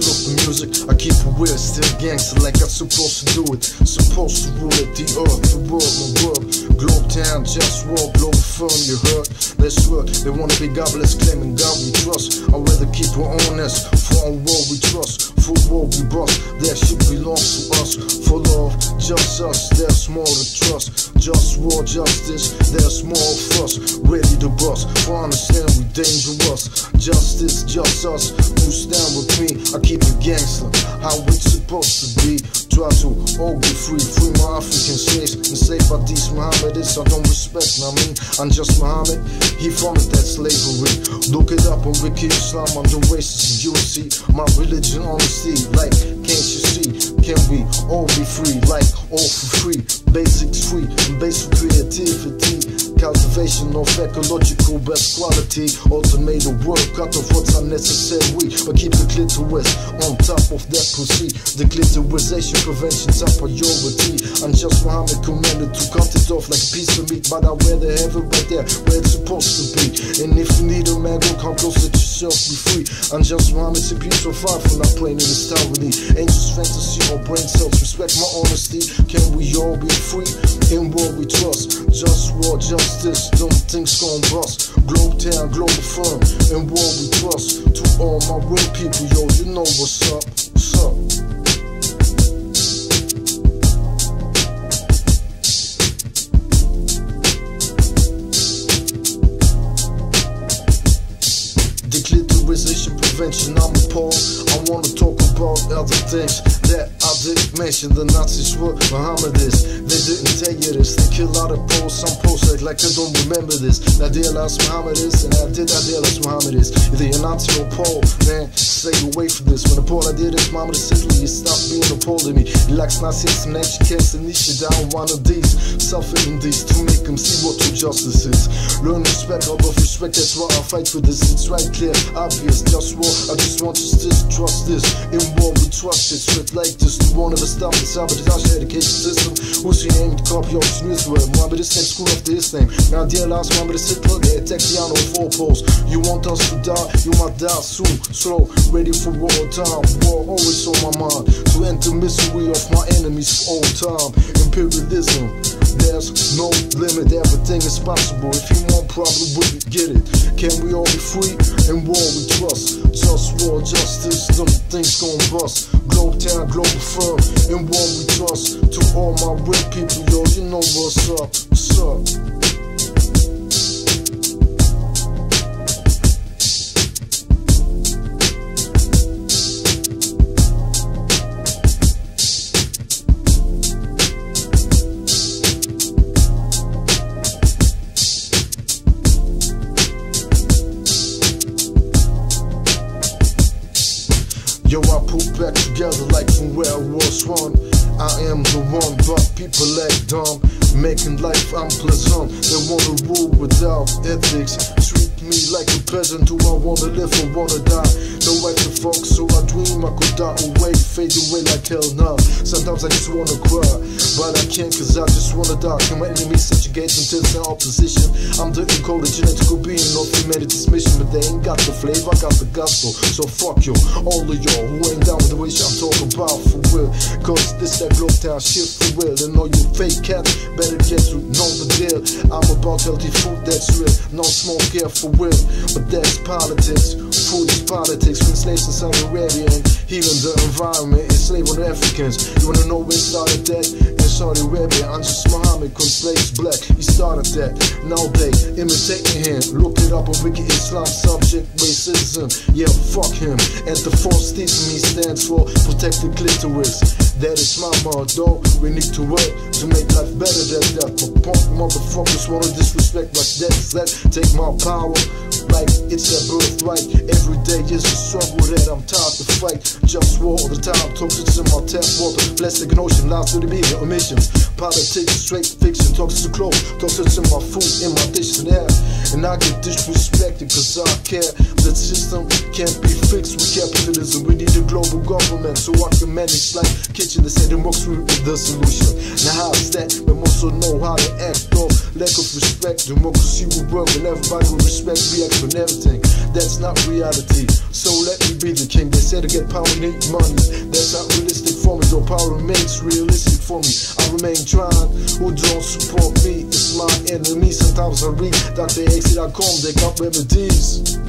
of the music, I keep it weird, still gangster like I'm supposed to do it. Supposed to rule it, the earth, the world, my world. Globe town, just walk, blow firm, you heard? Let's work, they wanna be godless, claiming God we trust. I'd rather keep it honest, for a world we trust. For war we bust, that shit belongs to us. For love, just us, there's more to trust. Just war, justice, there's more of us. Ready to bust, for understand we dangerous. Justice, just us, who stand with me. I keep it gangster, how it's supposed to be. Try to all be free, free my African slaves. Enslaved by these Mohammedists, I don't respect, I mean, I'm just Muhammad. He founded that slavery. Look it up on Wiki Islam, under racism, you'll see my religion honesty. Like, can't you see? Can we all be free? Like, all for free. Basics free, and basic creativity. Cultivation of ecological best quality. Automated work, cut off what's unnecessary. But keep the clitoris on top of that pussy. The clitorisation prevention top priority. I'm just Muhammad commanded to cut it off like a piece of meat. But I'd rather have it right there where it's supposed to be. And if you need a man, go come close, let yourself be free. I'm just Muhammad, CP so far from not playing in this town with me. Angels fantasy or brain cells, respect my honesty. Can we all be free in what we trust? Just war, justice, them things gon' bust. Globe town, global firm, in what we trust. To all my real people, yo, you know what's up, what's up. Declitterization prevention, I'm appalled. I wanna talk about other things that I didn't mention. The Nazis were Mohammedists. They didn't tell you this. They kill out of Poles. Some Poles act like they don't remember this. I realized Mohammedists, and I realize Mohammedists. Either you're Nazi or Pole, man, stay away from this. When the Pole I did is Mohammedist Italy, you stop being a Pole to me. He likes Nazis and educates and niche down one of these. Suffering these to make them see what true justice is. Learn respect, above respect, that's why I fight for this. It's right clear, obvious, just war. I just want you to trust this. In war we trust it, straight like this. You won't ever stop the sabotage education system. Who's your name? Copy off the news word. Mohammedist name, screw up to his name. Now dear last Mohammedist Hitler, they attack the on 4 poles. You want us to die, you might die soon. Slow, ready for war time. War always on my mind. To end the misery of my enemies for all time. Imperialism, there's no limit, everything is possible. If you want, probably wouldn't get it. Can we all be free? In war we trust. Just war, justice, them things gon' bust. Globe town, global firm, in war we trust. To all my real people, yo, you know what's up, what's up. Yo, I put back together like from where I was one. I am the one, but people act dumb, making life unpleasant. They wanna rule without ethics. Treat me like a peasant. Do I wanna live or wanna die? No right to fuck, so I dream I could die away, fade away like hell nah. Sometimes I just wanna cry, but I can't cause I just wanna die. Can my enemies subjugate until it's in opposition? I'm the encoded genetical being of humanity's mission, but they ain't got the flavor, I got the gospel. So fuck you, all of y'all who ain't down with the wish I'm talking about for real. Cause this that globe town shit for real. And all you fake cats better get to know the deal. I'm about healthy food that's real, no smoke here for real. But that's politics, food is politics. When slaves in Saudi Arabia and healing the environment, enslaving the Africans. You wanna know where it started that? In Saudi Arabia, I'm just Muhammad, cause slaves black, he started that. Now they imitating him, look it up on Wiki Islam, subject racism. Yeah, fuck him. And the false theism he stands for, protect the clitoris. That is my motto, we need to work to make life better than that. But punk motherfuckers wanna disrespect like that. Take my power like it's their birthright. Every day is a struggle that I'm tired to fight. Just war all the time, toxins in my tap water. Plastic and ocean, lies to the media, emissions. Politics, straight fiction, toxic clothes. Toxins in my food, in my dishes and air. And I get disrespected cause I care. The system can't be fixed with capitalism. We need a global government so I can manage like kitchen. They say democracy is the solution. Now how's that? We also know how to act off lack of respect. Democracy will work when everybody will respect, react on everything. that's not reality. So let me be the king. They said to get power need money. That's not realistic for me, though power remains realistic for me. I remain trying. Who don't support me is my enemy. Sometimes I read DrXC.com, they got remedies.